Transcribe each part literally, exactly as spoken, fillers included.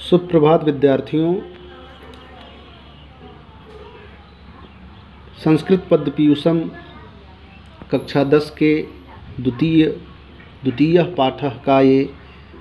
सुप्रभात विद्यार्थियों। संस्कृत पद्य पीयूषम कक्षा दस के द्वितीय द्वितीय पाठ का ये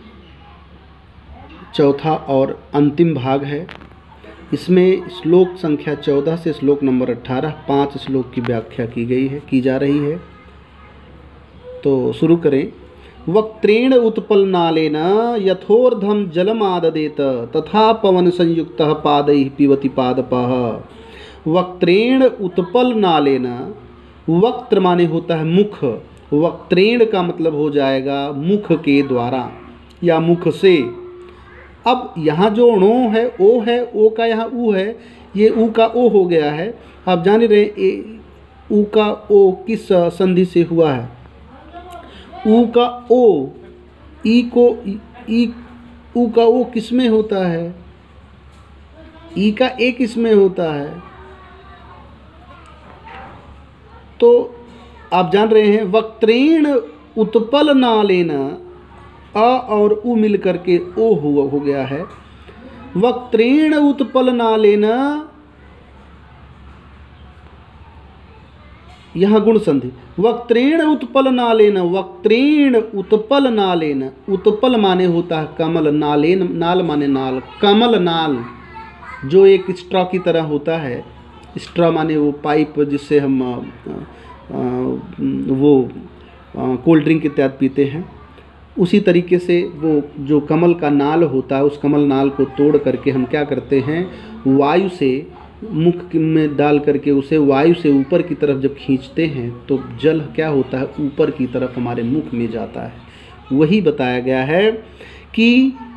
चौथा और अंतिम भाग है। इसमें श्लोक संख्या चौदह से श्लोक नंबर अट्ठारह पाँच श्लोक की व्याख्या की गई है की जा रही है। तो शुरू करें। वक्त्रेण उत्पलनालेन यथोर्धम जलमाददेत तथा पवन संयुक्त पादैः पिबति पादपः। वक्त्रेण उत्पलनालेन, वक्त्र माने होता है मुख, वक्त्रेण का मतलब हो जाएगा मुख के द्वारा या मुख से। अब यहाँ जो णो है ओ है, ओ का यहाँ ऊ है, ये ऊ का ओ हो गया है। आप जान रहे हैं ऊ का ओ किस संधि से हुआ है। ऊ का ओ, ई को ई, ऊ का ओ किस में होता है, ई का ए किस में होता है। तो आप जान रहे हैं वक्त्रेण उत्पलनालेन, अ और उ मिल करके ओ हुआ हो गया है। वक्त्रेण उत्पलनालेन, यहाँ गुण संधि। वक्त्रेण उत्पलनालेन, वक्त्रेण उत्पलनालेन, उत्पल माने होता है कमल, नालेन नाल माने नाल, कमल नाल जो एक स्ट्रॉ की तरह होता है। स्ट्रॉ माने वो पाइप जिससे हम आ, आ, वो कोल्ड ड्रिंक इत्यादि पीते हैं। उसी तरीके से वो जो कमल का नाल होता है, उस कमल नाल को तोड़ करके हम क्या करते हैं, वायु से मुख में डाल करके उसे वायु से ऊपर की तरफ जब खींचते हैं तो जल क्या होता है, ऊपर की तरफ हमारे मुख में जाता है। वही बताया गया है कि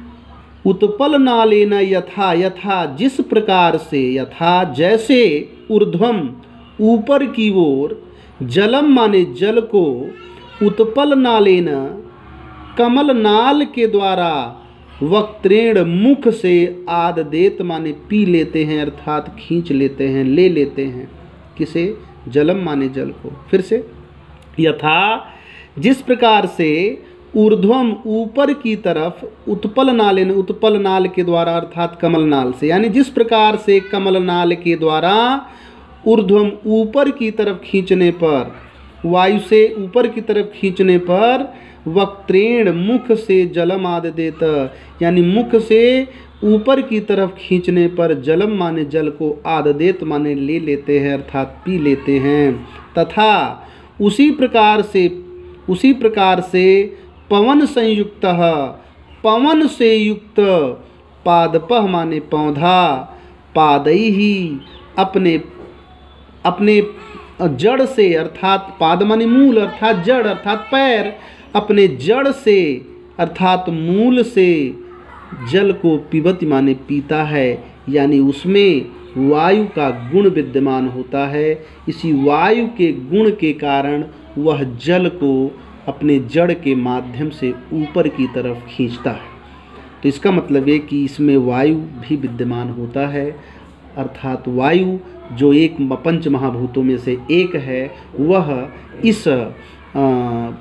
उत्पलनालेन यथा, यथा जिस प्रकार से, यथा जैसे, ऊर्ध्वम ऊपर की ओर, जलम माने जल को, उत्पलनालेन कमल नाल के द्वारा, वक्त्रेण मुख से, आददेत माने पी लेते हैं अर्थात खींच लेते हैं, ले लेते हैं। किसे? जलम माने जल को। फिर से यथा जिस प्रकार से, ऊर्ध्वम ऊपर की तरफ, उत्पल नालेन उत्पल नाल के द्वारा अर्थात कमल नाल से, यानी जिस प्रकार से कमल नाल के द्वारा ऊर्ध्वम ऊपर की तरफ खींचने पर, वायु से ऊपर की तरफ खींचने पर, वक्त्रेण मुख से जलम आददेत, यानी मुख से ऊपर की तरफ खींचने पर जलम माने जल को, आददेत माने ले लेते हैं अर्थात पी लेते हैं। तथा उसी प्रकार से, उसी प्रकार से पवन संयुक्त, पवन से युक्त, पादपः माने पौधा, पादैहि अपने अपने जड़ से अर्थात पाद माने मूल अर्थात जड़ अर्थात पैर, अपने जड़ से अर्थात मूल से जल को पिबति माने पीता है, यानी उसमें वायु का गुण विद्यमान होता है। इसी वायु के गुण के कारण वह जल को अपने जड़ के माध्यम से ऊपर की तरफ खींचता है। तो इसका मतलब है कि इसमें वायु भी विद्यमान होता है, अर्थात वायु जो एक पंच महाभूतों में से एक है, वह इस आ,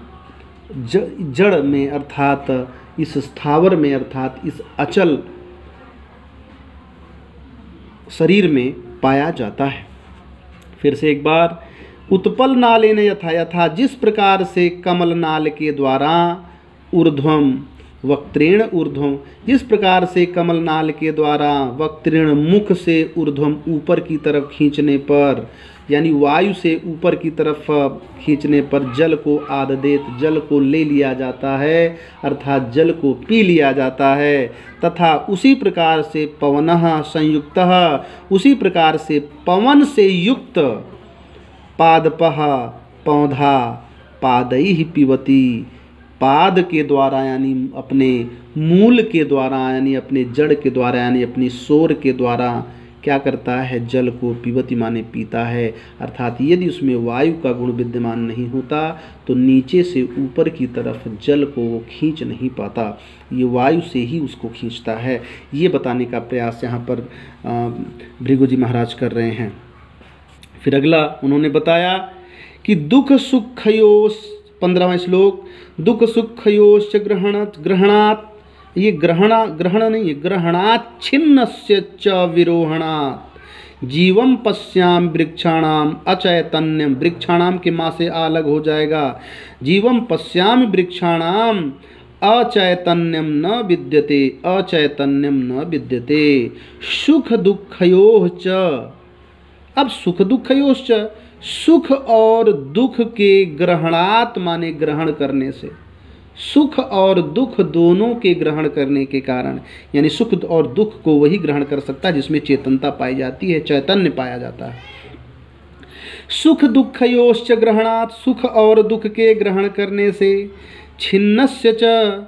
जड़ में अर्थात इस स्थावर में अर्थात इस अचल शरीर में पाया जाता है। फिर से एक बार, उत्पल नालेन यथा, यथा जिस प्रकार से कमल नाल के द्वारा, ऊर्ध्वम वक्त्रेण ऊर्ध्वम जिस प्रकार से कमल नाल के द्वारा, वक्त्रेण मुख से ऊर्ध्वम ऊपर की तरफ खींचने पर, यानी वायु से ऊपर की तरफ खींचने पर जल को आददेत जल को ले लिया जाता है अर्थात जल को पी लिया जाता है। तथा उसी प्रकार से पवनः संयुक्तः, उसी प्रकार से पवन से युक्त, पादपः पौधा, पादैहि पिबति पाद के द्वारा यानी अपने मूल के द्वारा, यानी अपने जड़ के द्वारा, यानी अपनी सोर के द्वारा क्या करता है, जल को पिबति माने पीता है। अर्थात यदि उसमें वायु का गुण विद्यमान नहीं होता तो नीचे से ऊपर की तरफ जल को वो खींच नहीं पाता, ये वायु से ही उसको खींचता है। ये बताने का प्रयास यहाँ पर भृगु जी महाराज कर रहे हैं। फिर अगला उन्होंने बताया कि दुख सुखयोस, पंद्रहवां श्लोक, दुख सुखयोश्च ग्रहण ग्रहणात् ये ग्रहणा ग्रहण नहीं, ग्रहणाच्छिन्नस्य च विरोहणात् जीवम पश्याम वृक्षाणाम अचैतन्यम, वृक्षाणाम के माँ से अलग हो जाएगा। जीवम पश्याम वृक्षाणाम अचैतन्यम न विद्यते, अचैतन्यम न विद्यते। सुख दुःखयोः च, अब सुख दुःखयोः च, सुख और दुख के ग्रहणात् माने ग्रहण करने से, सुख और दुख दोनों के ग्रहण करने के कारण, यानी सुख और दुख को वही ग्रहण कर सकता है जिसमें चेतनता पाई जाती है, चैतन्य पाया जाता है। सुख दुःखयोश्च ग्रहणात्, सुख और दुख के ग्रहण करने से, छिन्नस्य च,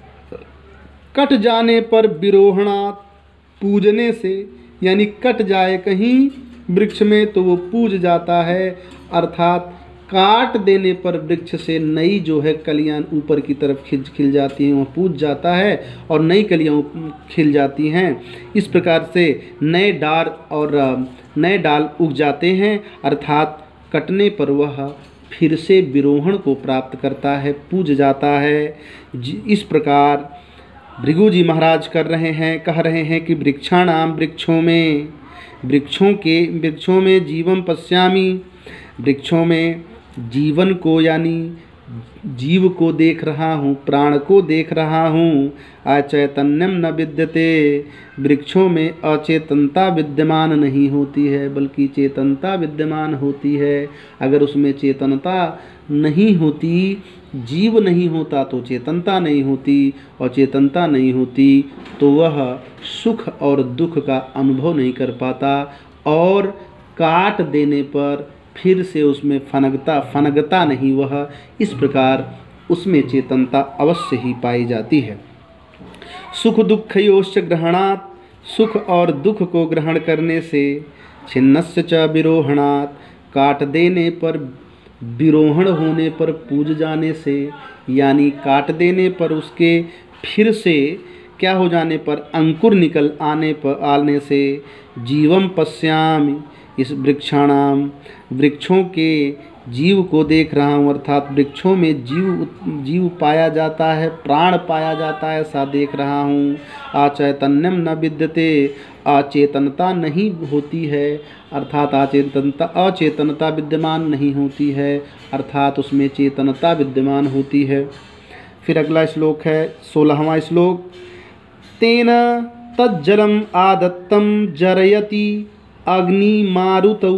कट जाने पर, विरोहणात्, पूजने से, यानी कट जाए कहीं वृक्ष में तो वो पूज जाता है, अर्थात काट देने पर वृक्ष से नई जो है कलियां ऊपर की तरफ खिल खिल जाती हैं, वह पूज जाता है और नई कलियां खिल जाती हैं। इस प्रकार से नए डाल और नए डाल उग जाते हैं, अर्थात कटने पर वह फिर से विरोहण को प्राप्त करता है, पूज जाता है। इस प्रकार भृगु जी महाराज कर रहे हैं, कह रहे हैं कि वृक्षाणाम, वृक्षों में, वृक्षों के वृक्षों में जीवम पश्यामि, वृक्षों में जीवन को यानी जीव को देख रहा हूँ, प्राण को देख रहा हूँ। अचैतन्यम न विद्यते, वृक्षों में अचेतनता विद्यमान नहीं होती है बल्कि चेतनता विद्यमान होती है। अगर उसमें चेतनता नहीं होती, जीव नहीं होता तो चेतनता नहीं होती, और चेतनता नहीं होती तो वह सुख और दुख का अनुभव नहीं कर पाता, और काट देने पर फिर से उसमें फनगता फनगता नहीं वह। इस प्रकार उसमें चेतनता अवश्य ही पाई जाती है। सुख दुःखयोश्च ग्रहणात्, सुख और दुख को ग्रहण करने से, छिन्नस्य च विरोहणात्, काट देने पर, विरोहण होने पर, पूज जाने से, यानी काट देने पर उसके फिर से क्या हो जाने पर, अंकुर निकल आने पर आने से, जीवम पश्यामि, इस वृक्षाणाम, वृक्षों के जीव को देख रहा हूँ, अर्थात वृक्षों में जीव जीव पाया जाता है, प्राण पाया जाता है, ऐसा देख रहा हूँ। अचैतन्यम न विद्यते, अचेतनता नहीं होती है, अर्थात अचेतनता अचेतनता विद्यमान नहीं होती है, अर्थात उसमें चेतनता विद्यमान होती है। फिर अगला श्लोक है सोलहवां श्लोक, तेन तज्जलम आदत्तम जरयति अग्नि मारुतौ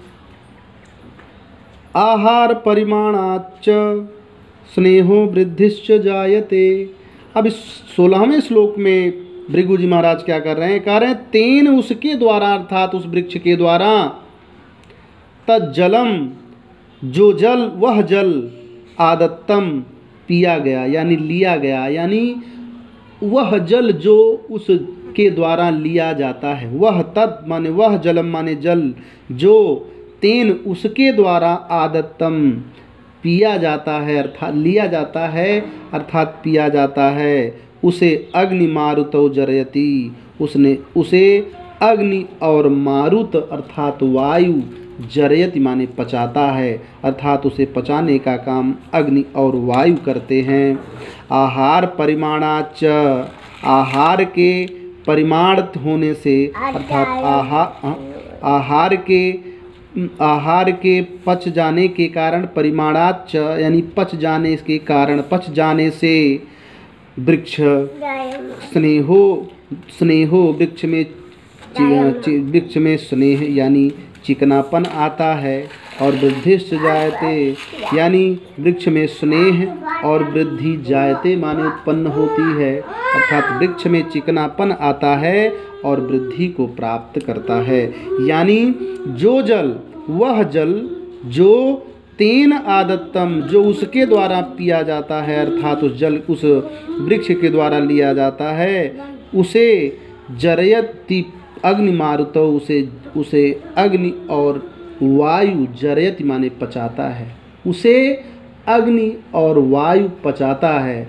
आहार परिमाणाच्च स्नेहो वृद्धिश्च जायते। अब इस सोलहवें श्लोक में भृगु जी महाराज क्या कर रहे हैं, कह रहे हैं तेन, उसके द्वारा, अर्थात उस वृक्ष के द्वारा, तज्जलम, जो जल, वह जल, आदत्तम, पिया गया यानी लिया गया, यानी वह जल जो उस के द्वारा लिया जाता है, वह तत् माने वह, जलम माने जल, जो, तेन उसके द्वारा, आदत्तम पिया जाता है, अर्थात लिया जाता है, अर्थात पिया जाता है, उसे अग्नि मारुतौ जरयति, उसने उसे अग्नि और मारुत अर्थात वायु, जरयति माने पचाता है, अर्थात उसे पचाने का काम अग्नि और वायु करते हैं। आहार परिमाणाच, आहार के परिमाण होने से, अर्थात आहार आहार के आहार के पच जाने के कारण, परिमाणाच यानी पच जाने के कारण, पच जाने से, वृक्ष स्नेहो, स्नेहो वृक्ष में वृक्ष में स्नेह यानी चिकनापन आता है, और वृद्धिश्च जायते यानी वृक्ष में स्नेह और वृद्धि जायते माने उत्पन्न होती है, अर्थात वृक्ष में चिकनापन आता है और वृद्धि को प्राप्त करता है। यानी जो जल, वह जल जो तेन आदत्तम, जो उसके द्वारा पिया जाता है, अर्थात उस जल उस वृक्ष के द्वारा लिया जाता है, उसे जरयति अग्नि मारुतो, उसे उसे अग्नि और वायु, जरयति माने पचाता है, उसे अग्नि और वायु पचाता है।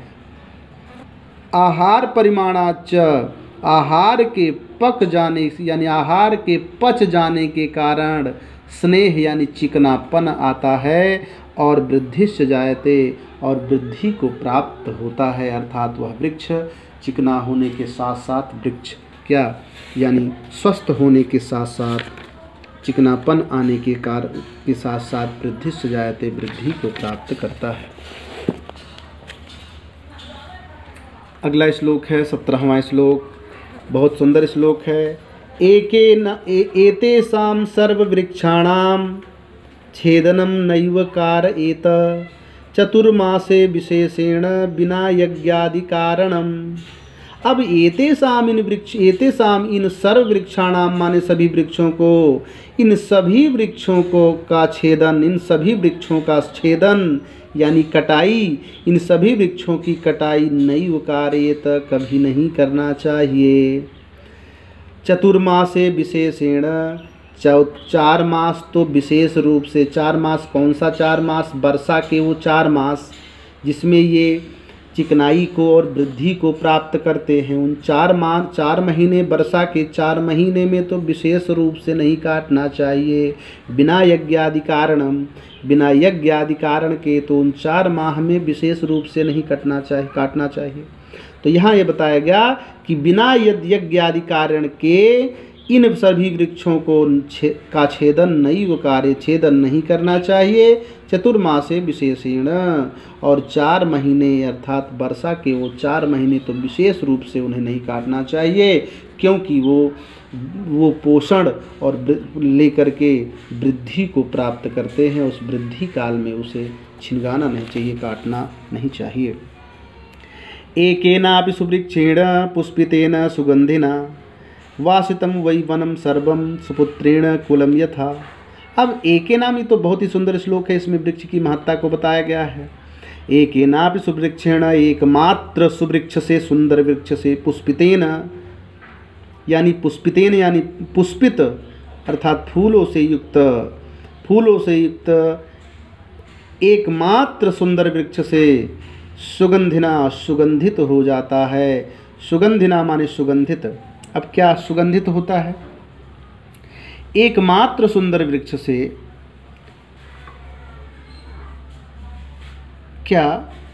आहार परिमाणाच, आहार के पक जाने यानी आहार के पच जाने के कारण स्नेह यानी चिकनापन आता है, और वृद्धिश्च जायते, और वृद्धि को प्राप्त होता है, अर्थात वह वृक्ष चिकना होने के साथ साथ वृक्ष क्या यानी स्वस्थ होने के साथ साथ चिकनापन आने के कारण के साथ साथ वृद्धि से जायते वृद्धि को प्राप्त करता है। अगला श्लोक है सत्रहवां श्लोक, बहुत सुंदर श्लोक है। एके न एतेषां सर्ववृक्षाणां छेदनं नैव कारयेत चतुर्मासे विशेषेण बिना यज्ञादि कारणम। अब एतेषाम इन वृक्ष एतेषाम इन सर्व वृक्षाणाम माने सभी वृक्षों को, इन सभी वृक्षों को का छेदन, इन सभी वृक्षों का छेदन यानी कटाई, इन सभी वृक्षों की कटाई नैव कारयेत कभी नहीं करना चाहिए। चतुर्मासे विशेषेण चौ चार मास तो विशेष रूप से, चार मास कौन सा चार मास? वर्षा के वो चार मास जिसमें ये चिकनाई को और वृद्धि को प्राप्त करते हैं, उन चार माह चार महीने वर्षा के चार महीने में तो विशेष रूप से नहीं काटना चाहिए। बिना यज्ञ आदि कारणम, बिना यज्ञ आदि कारण के तो उन चार माह में विशेष रूप से नहीं कटना चाहिए काटना चाहिए। तो यहाँ ये बताया गया कि बिना यज्ञ आदि कारण के इन सभी वृक्षों को छे, का छेदन नैव कार्य छेदन नहीं करना चाहिए। चतुर्मासे विशेषेण, और चार महीने अर्थात वर्षा के वो चार महीने तो विशेष रूप से उन्हें नहीं काटना चाहिए, क्योंकि वो वो पोषण और लेकर के वृद्धि को प्राप्त करते हैं। उस वृद्धि काल में उसे छिनगाना नहीं चाहिए, काटना नहीं चाहिए। एकेनापि सुवृक्षेण पुष्पितेन सुगंधिना वासितम वै वनम सर्वम सुपुत्रेण कुलम यथा। अब एके नाम, ये तो बहुत ही सुंदर श्लोक है, इसमें वृक्ष की महत्ता को बताया गया है। एकेनापि सुवृक्षेण, एकमात्र सुवृक्ष से, सुंदर वृक्ष से, पुष्पितेन यानी पुष्पितेन यानी पुष्पित अर्थात फूलों से युक्त, फूलों से युक्त एकमात्र सुंदर वृक्ष से सुगंधिना सुगंधित हो जाता है। सुगंधिना माने सुगंधित। अब क्या सुगंधित होता है? एकमात्र सुंदर वृक्ष से क्या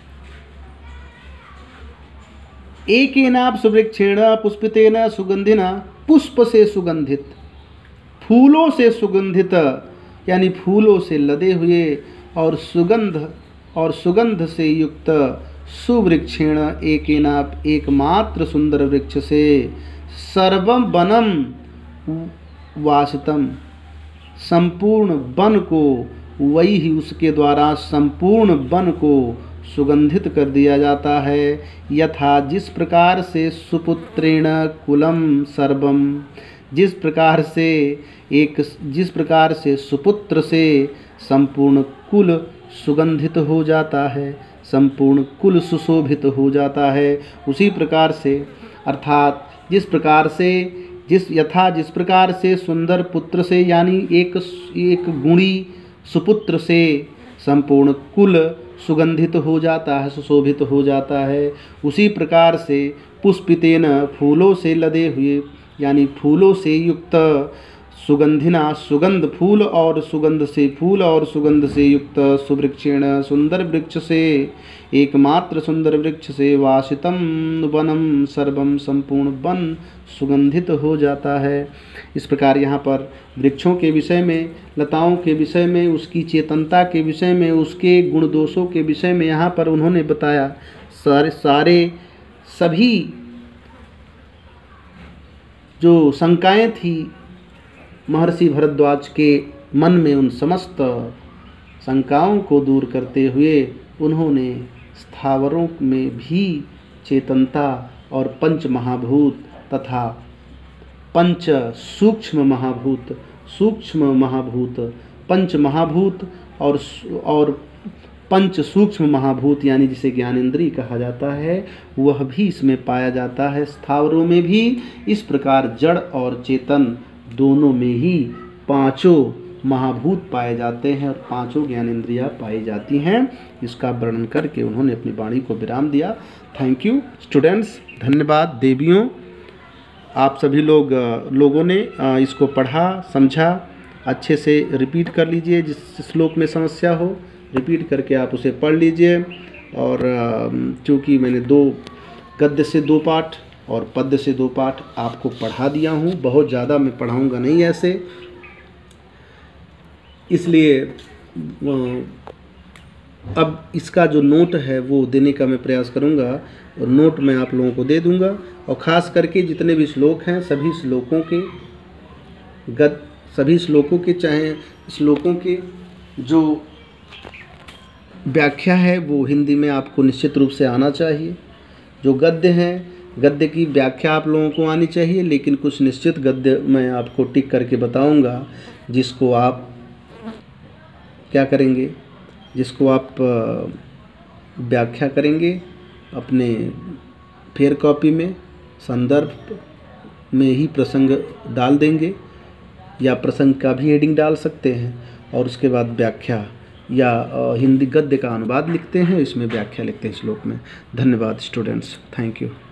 एकेनाप सुवृक्षेण पुष्पितेन सुगंधिना, पुष्प से सुगंधित, फूलों से सुगंधित यानी फूलों से लदे हुए और सुगंध और सुगंध से युक्त सुवृक्षेण एकेनाप एकमात्र सुंदर वृक्ष से सर्वम वनम वासितम, संपूर्ण वन को, वही ही उसके द्वारा संपूर्ण वन को सुगंधित कर दिया जाता है। यथा जिस प्रकार से सुपुत्रेण कुलम सर्वम, जिस प्रकार से एक जिस प्रकार से सुपुत्र से संपूर्ण कुल सुगंधित हो जाता है, संपूर्ण कुल सुशोभित हो जाता है, उसी प्रकार से अर्थात जिस प्रकार से जिस यथा जिस प्रकार से सुंदर पुत्र से यानी एक एक गुणी सुपुत्र से संपूर्ण कुल सुगंधित हो जाता है, सुशोभित हो जाता है, उसी प्रकार से पुष्पितेन फूलों से लदे हुए यानी फूलों से युक्त सुगंधिना, सुगंध फूल और सुगंध से फूल और सुगंध से युक्त सुवृक्षेण सुंदर वृक्ष से, एकमात्र सुंदर वृक्ष से वासितम वनम सर्वम, संपूर्ण वन सुगंधित हो जाता है। इस प्रकार यहाँ पर वृक्षों के विषय में, लताओं के विषय में, उसकी चेतनता के विषय में, उसके गुण दोषों के विषय में यहाँ पर उन्होंने बताया। सारे सारे सभी जो शंकाएं थी महर्षि भरद्वाज के मन में, उन समस्त शंकाओं को दूर करते हुए उन्होंने स्थावरों में भी चेतनता और पंच महाभूत तथा पंच सूक्ष्म महाभूत, सूक्ष्म महाभूत, पंच महाभूत और और पंच सूक्ष्म महाभूत यानी जिसे ज्ञानेंद्रिय कहा जाता है, वह भी इसमें पाया जाता है। स्थावरों में भी इस प्रकार जड़ और चेतन दोनों में ही पांचों महाभूत पाए जाते हैं और पांचों ज्ञानेंद्रियां पाई जाती हैं। इसका वर्णन करके उन्होंने अपनी वाणी को विराम दिया। थैंक यू स्टूडेंट्स, धन्यवाद देवियों। आप सभी लोग लोगों ने इसको पढ़ा, समझा, अच्छे से रिपीट कर लीजिए। जिस श्लोक में समस्या हो रिपीट करके आप उसे पढ़ लीजिए। और चूँकि मैंने दो गद्य से दो पाठ और पद्य से दो पाठ आपको पढ़ा दिया हूँ। बहुत ज़्यादा मैं पढ़ाऊँगा नहीं ऐसे, इसलिए अब इसका जो नोट है वो देने का मैं प्रयास करूँगा और नोट मैं आप लोगों को दे दूँगा। और ख़ास करके जितने भी श्लोक हैं सभी श्लोकों के गद सभी श्लोकों के चाहे श्लोकों के जो व्याख्या है वो हिंदी में आपको निश्चित रूप से आना चाहिए। जो गद्य हैं गद्य की व्याख्या आप लोगों को आनी चाहिए, लेकिन कुछ निश्चित गद्य मैं आपको टिक करके बताऊंगा जिसको आप क्या करेंगे, जिसको आप व्याख्या करेंगे अपने फेयर कॉपी में, संदर्भ में ही प्रसंग डाल देंगे या प्रसंग का भी हेडिंग डाल सकते हैं और उसके बाद व्याख्या या हिंदी गद्य का अनुवाद लिखते हैं, इसमें व्याख्या लिखते हैं श्लोक में। धन्यवाद स्टूडेंट्स, थैंक यू।